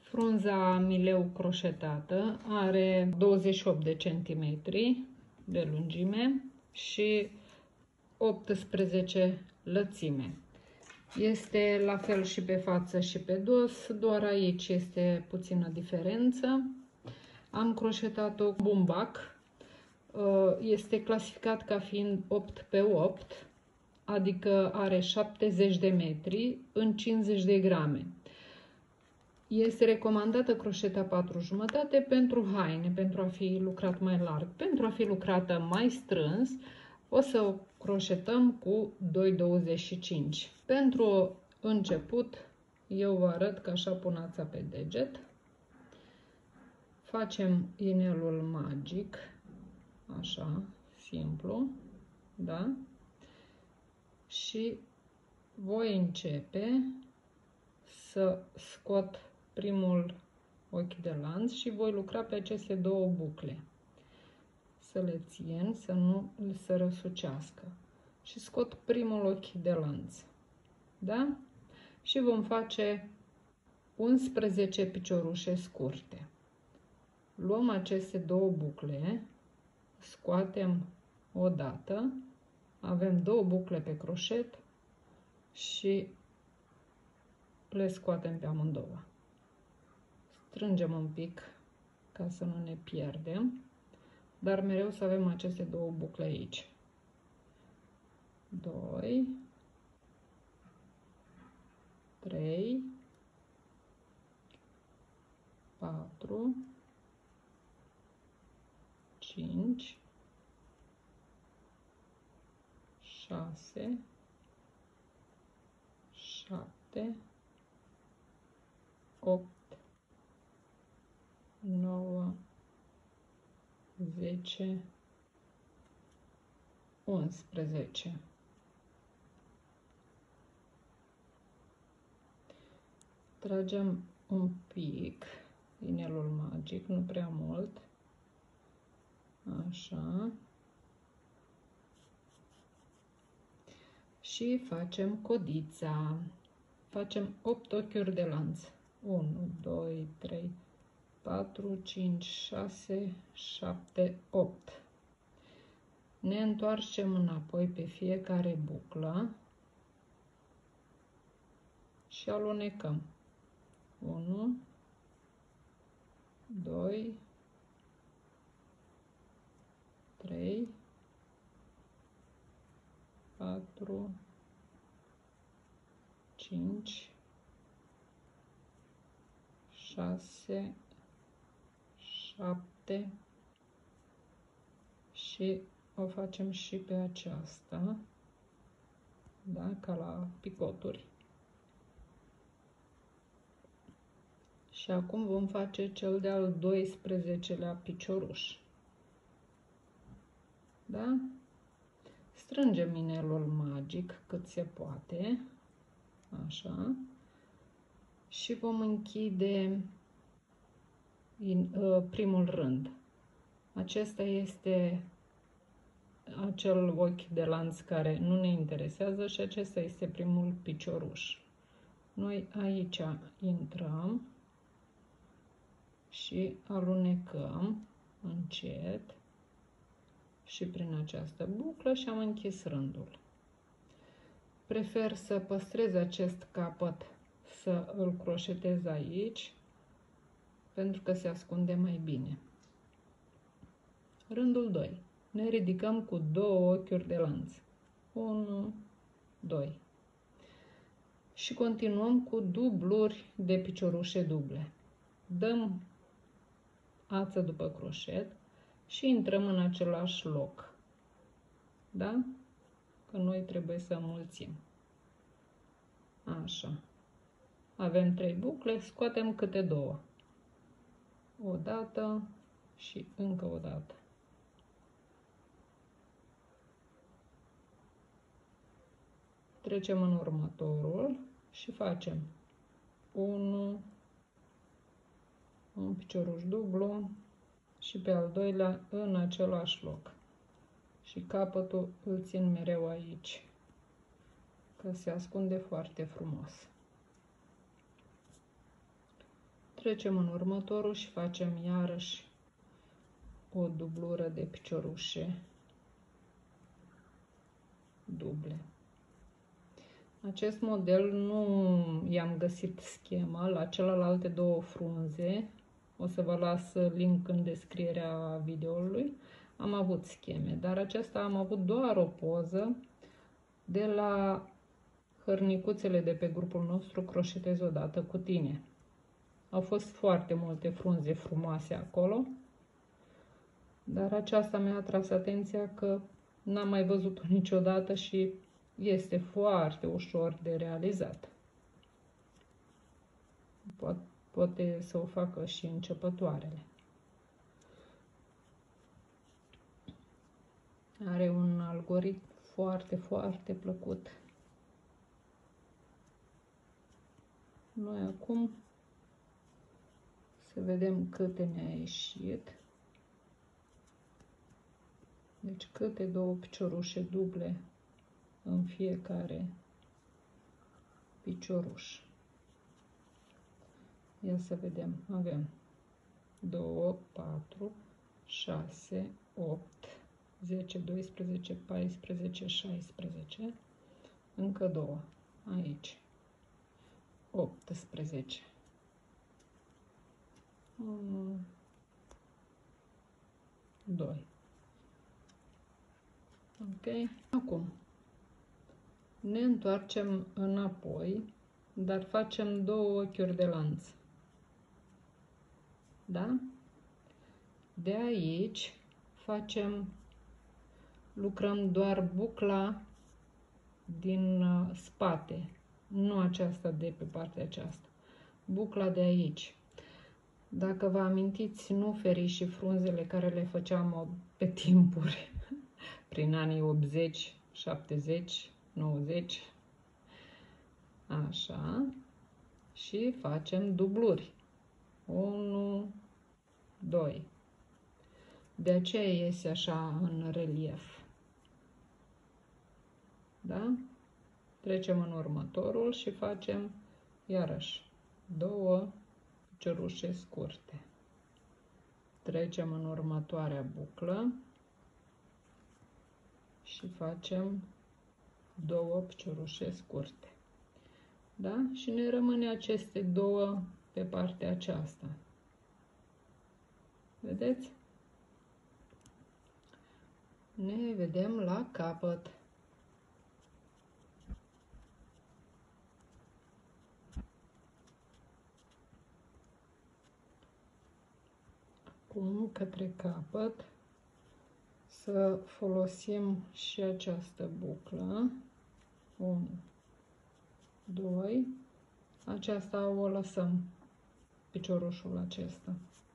Frunza mileu croșetată are 28 de centimetri de lungime și 18 lățime. Este la fel și pe față și pe dos, doar aici este puțină diferență. Am croșetat-o cu bumbac. Este clasificat ca fiind 8 pe 8, adică are 70 de metri în 50 de grame. Este recomandată croșeta 4,5 pentru haine, pentru a fi lucrat mai larg. Pentru a fi lucrată mai strâns, o să o croșetăm cu 2,25. Pentru început, eu vă arăt că așa pun ața pe deget. Facem inelul magic, așa, simplu, da? Și voi începe să scot primul ochi de lanț și voi lucra pe aceste două bucle. Să le țin, să nu se răsucească. Și scot primul ochi de lanț. Da? Și vom face 11 piciorușe scurte. Luăm aceste două bucle, scoatem o dată, avem două bucle pe croșet și le scoatem pe amândouă. Strângem un pic ca să nu ne pierdem, dar mereu să avem aceste două bucle aici. 2, 3, 4, 5, 6, 7, 8, 9, 10, 11. Tragem un pic inelul magic, nu prea mult. Așa. Și facem codița. Facem 8 ochiuri de lanț. 1, 2, 3, 4, 5, 6, 7, 8. Ne întoarcem înapoi pe fiecare buclă și alunecăm. 1, 2, 3, 4, 5, 6, 7 și o facem și pe aceasta, da, ca la picoturi. Și acum vom face cel de-al 12-lea picioruș. Da? Strângem inelul magic cât se poate, așa, și vom închide primul rând. Acesta este acel ochi de lanț care nu ne interesează și acesta este primul picioruș. Noi aici intrăm și alunecăm încet și prin această buclă și am închis rândul. Prefer să păstrez acest capăt, să îl croșetez aici, pentru că se ascunde mai bine. Rândul 2. Ne ridicăm cu două ochiuri de lanț. 1, 2. Și continuăm cu dubluri de piciorușe duble. Dăm ață după croșet și intrăm în același loc. Da? Că noi trebuie să înmulțim. Așa. Avem 3 bucle, scoatem câte două. O dată și încă o dată. Trecem în următorul și facem 1, un picioruș dublu și pe al doilea în același loc. Și capătul îl țin mereu aici, că se ascunde foarte frumos. Trecem în următorul și facem iarăși o dublură de piciorușe duble. Acest model nu i-am găsit schemă la celelalte două frunze. O să vă las link în descrierea videoului. Am avut scheme, dar acesta am avut doar o poză de la hărnicuțele de pe grupul nostru Croșetez odată cu tine. Au fost foarte multe frunze frumoase acolo, dar aceasta mi-a atras atenția că n-am mai văzut-o niciodată și este foarte ușor de realizat. Poate să o facă și începătoarele. Are un algoritm foarte plăcut. Noi acum să vedem câte ne-a ieșit. Deci câte două piciorușe duble în fiecare picioruș. Ia să vedem. Avem 2, 4, 6, 8, 10, 12, 14, 16. Încă două. Aici. 18. 1, 2. Ok? Acum ne întoarcem înapoi, dar facem două ochiuri de lanț. Da? De aici lucrăm doar bucla din spate, nu aceasta de pe partea aceasta. Bucla de aici. Dacă vă amintiți, nu ferii și frunzele care le făceam pe timpuri, prin anii 80, 70, 90, așa, și facem dubluri. 1, 2. De aceea iese așa în relief. Da? Trecem în următorul și facem iarăși două piciorușe scurte. Trecem în următoarea buclă și facem două piciorușe scurte. Da? Și ne rămâne aceste două pe partea aceasta. Vedeți? Ne vedem la capăt. Acum, către capăt, să folosim și această buclă. 1, 2. Aceasta o lăsăm, piciorușul acesta.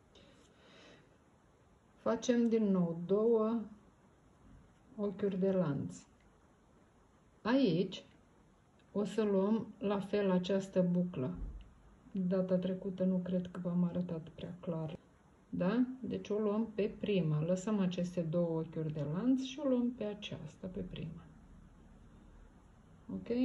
Facem din nou două ochiuri de lanț. Aici o să luăm la fel această buclă. Data trecută nu cred că v-am arătat prea clar. Da? Deci o luăm pe prima. Lăsăm aceste două ochiuri de lanț și o luăm pe aceasta, pe prima. Ok?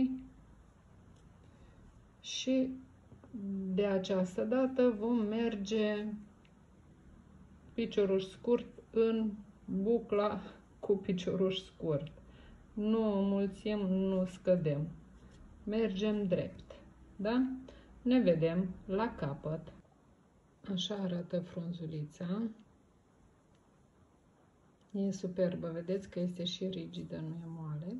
Și de această dată vom merge picioruș scurt în bucla cu picioruș scurt. Nu înmulțim, nu scădem. Mergem drept. Da? Ne vedem la capăt. Așa arată frunzulița. E superbă, vedeți că este și rigidă, nu e moale.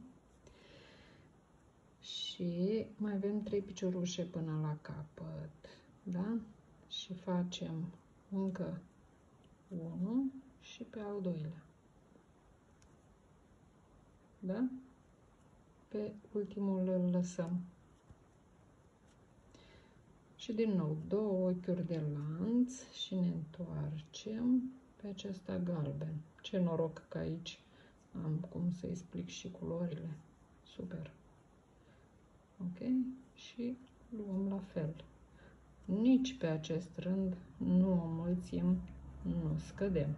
Și mai avem 3 piciorușe până la capăt. Da? Și facem încă 1 și pe al doilea. Da? Pe ultimul îl lăsăm. Și din nou, două ochiuri de lanț și ne întoarcem pe acesta galben. Ce noroc că aici am cum să explic și culorile. Super! Ok? Și luăm la fel. Nici pe acest rând nu înmulțim, nu scădem.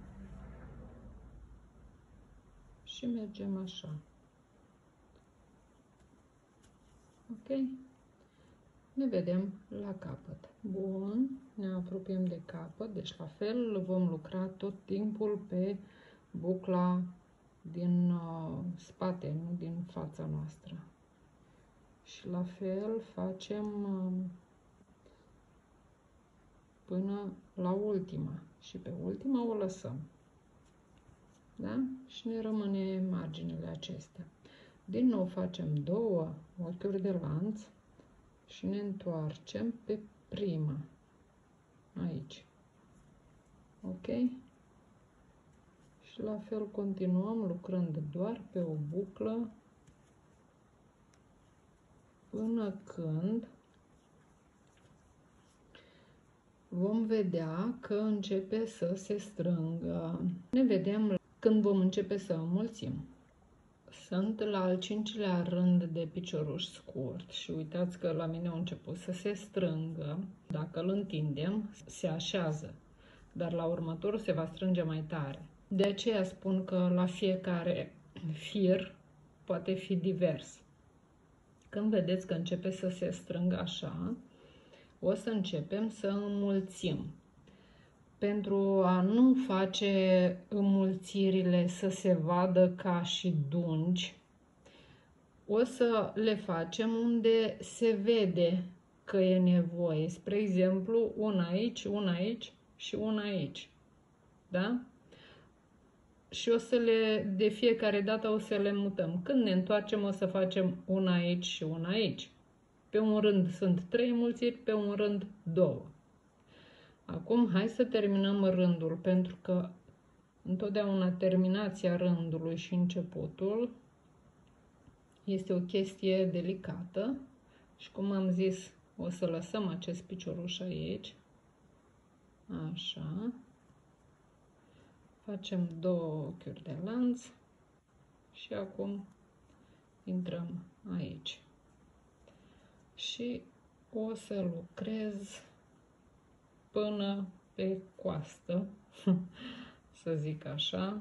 Și mergem așa. Ok? ne vedem la capăt. Bun, ne apropiem de capăt, deci la fel vom lucra tot timpul pe bucla din spate, nu din fața noastră. Și la fel facem până la ultima și pe ultima o lăsăm. Da? Și ne rămâne marginile acestea. Din nou facem 2 ochiuri de lanț și ne întoarcem pe prima, aici. Ok? Și la fel continuăm lucrând doar pe o buclă până când vom vedea că începe să se strângă. Ne vedem când vom începe să înmulțim. Sunt la al 5-lea rând de picioruș scurt și uitați că la mine au început să se strângă. Dacă îl întindem, se așează, dar la următorul se va strânge mai tare. De aceea spun că la fiecare fir poate fi divers. Când vedeți că începe să se strângă așa, o să începem să înmulțim. Pentru a nu face înmulțirile să se vadă ca și dungi, o să le facem unde se vede că e nevoie. Spre exemplu, una aici și una aici. Da? Și o să de fiecare dată o să le mutăm. Când ne întoarcem, o să facem una aici și una aici. Pe un rând sunt 3 înmulțiri, pe un rând 2. Acum, hai să terminăm rândul, pentru că întotdeauna terminația rândului și începutul este o chestie delicată. Și cum am zis, o să lăsăm acest picioruș aici. Așa. Facem 2 ochiuri de lanț și acum intrăm aici. Și o să lucrez până pe coastă, să zic așa.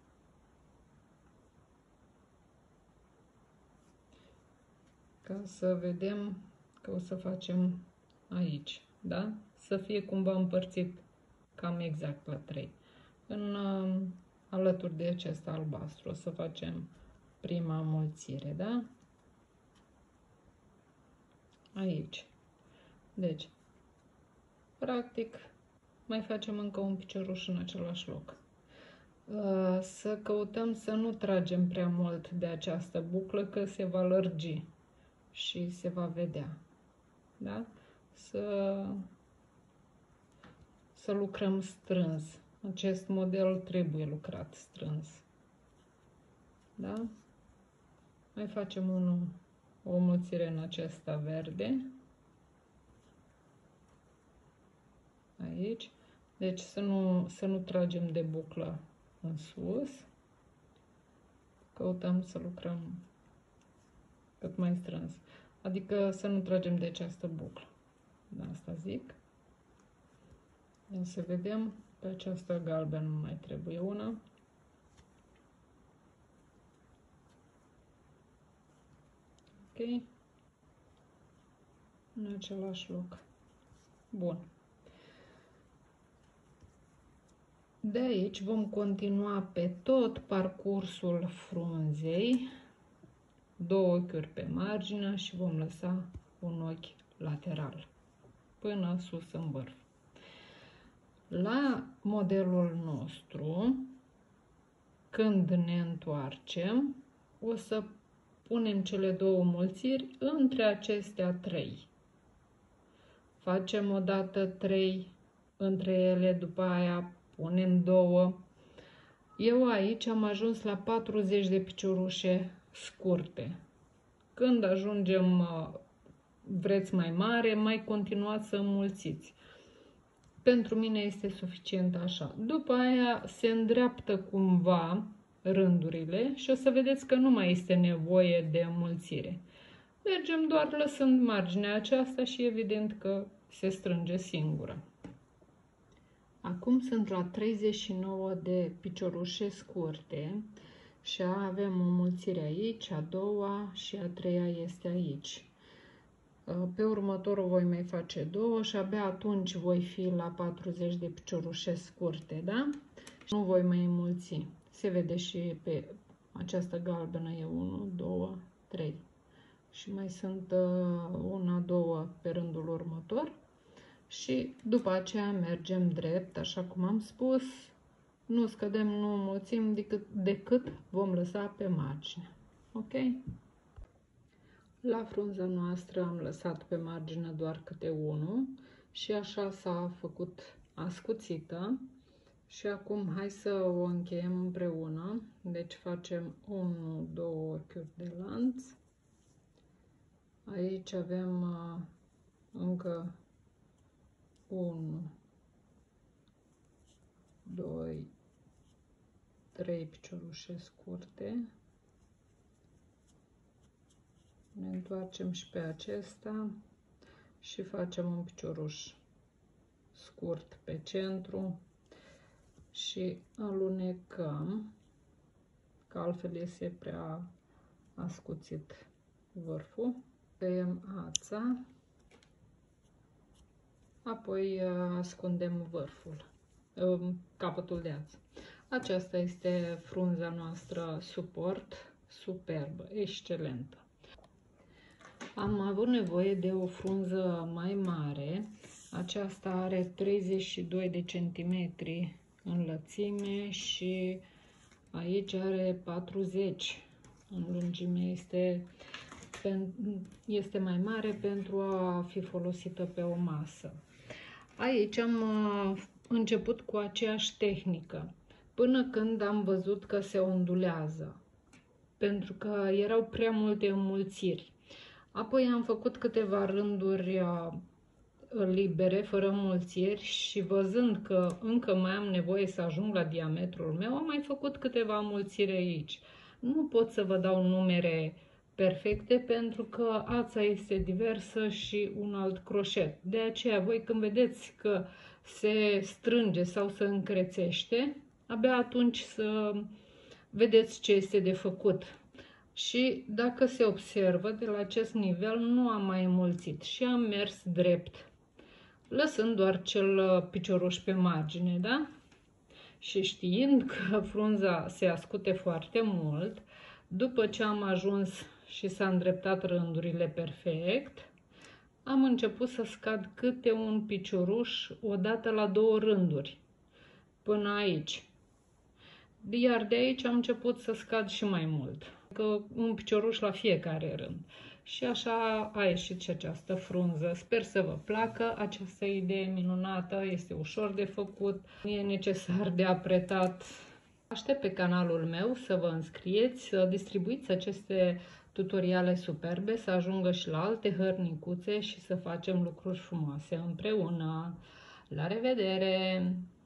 Ca să vedem că o să facem aici, da? Să fie cumva împărțit cam exact la 3. Alături de acest albastru o să facem prima înmulțire, da? Aici. Deci, practic, mai facem încă un picioruș în același loc. Să căutăm să nu tragem prea mult de această buclă, că se va lărgi și se va vedea. Da? Să lucrăm strâns. Acest model trebuie lucrat strâns. Da? Mai facem o înmulțire în acesta verde. Aici. Deci să nu tragem de buclă în sus. Căutăm să lucrăm cât mai strâns. Adică să nu tragem de această buclă. De asta zic. Ia să vedem. Pe această galben nu mai trebuie una. Ok. În același loc. Bun. De aici vom continua pe tot parcursul frunzei, 2 ochiuri pe margine și vom lăsa un ochi lateral până sus în vârf. La modelul nostru, când ne întoarcem, o să punem cele 2 înmulțiri între acestea 3. Facem odată 3 între ele, după aia punem 2. Eu aici am ajuns la 40 de piciorușe scurte. Când ajungem, vreți mai mare, mai continuați să înmulțiți. Pentru mine este suficient așa. După aia se îndreaptă cumva rândurile și o să vedeți că nu mai este nevoie de înmulțire. Mergem doar lăsând marginea aceasta și evident că se strânge singură. Acum sunt la 39 de piciorușe scurte și avem o înmulțire aici, a doua și a treia este aici. Pe următorul voi mai face 2 și abia atunci voi fi la 40 de piciorușe scurte, da? Și nu voi mai înmulți. Se vede și pe această galbenă e 1, 2, 3. Și mai sunt 1, 2 pe rândul următor. Și după aceea mergem drept, așa cum am spus. Nu scădem, nu înmulțim decât vom lăsa pe margine. Ok? La frunza noastră am lăsat pe margine doar câte 1 și așa s-a făcut ascuțită. Și acum hai să o încheiem împreună. Deci facem 1, 2 ochiuri de lanț. Aici avem încă 1, 2, 3 piciorușe scurte. Ne întoarcem și pe acesta și facem un picioruș scurt pe centru și alunecăm, că altfel iese prea ascuțit vârful. Tăiem ața, apoi ascundem vârful, capătul de ață. Aceasta este frunza noastră suport, superbă, excelentă. Am avut nevoie de o frunză mai mare. Aceasta are 32 de centimetri în lățime și aici are 40 în lungime. Este mai mare pentru a fi folosită pe o masă. Aici am început cu aceeași tehnică, până când am văzut că se ondulează, pentru că erau prea multe înmulțiri. Apoi am făcut câteva rânduri libere, fără înmulțiri și văzând că încă mai am nevoie să ajung la diametrul meu, am mai făcut câteva înmulțiri aici. Nu pot să vă dau numere perfecte pentru că ața este diversă și un alt croșet. De aceea voi când vedeți că se strânge sau se încrețește, abia atunci să vedeți ce este de făcut. Și dacă se observă, de la acest nivel nu am mai înmulțit și am mers drept, lăsând doar cel picioruș pe margine, da? Și știind că frunza se ascute foarte mult, după ce am ajuns și s-a îndreptat rândurile perfect, am început să scad câte un picioruș odată la 2 rânduri, până aici. Iar de aici am început să scad și mai mult, că un picioruș la fiecare rând. Și așa a ieșit și această frunză. Sper să vă placă această idee minunată, este ușor de făcut, nu e necesar de apretat. Aștept pe canalul meu să vă înscrieți, să distribuiți aceste tutoriale superbe, să ajungă și la alte hărnicuțe și să facem lucruri frumoase împreună. La revedere!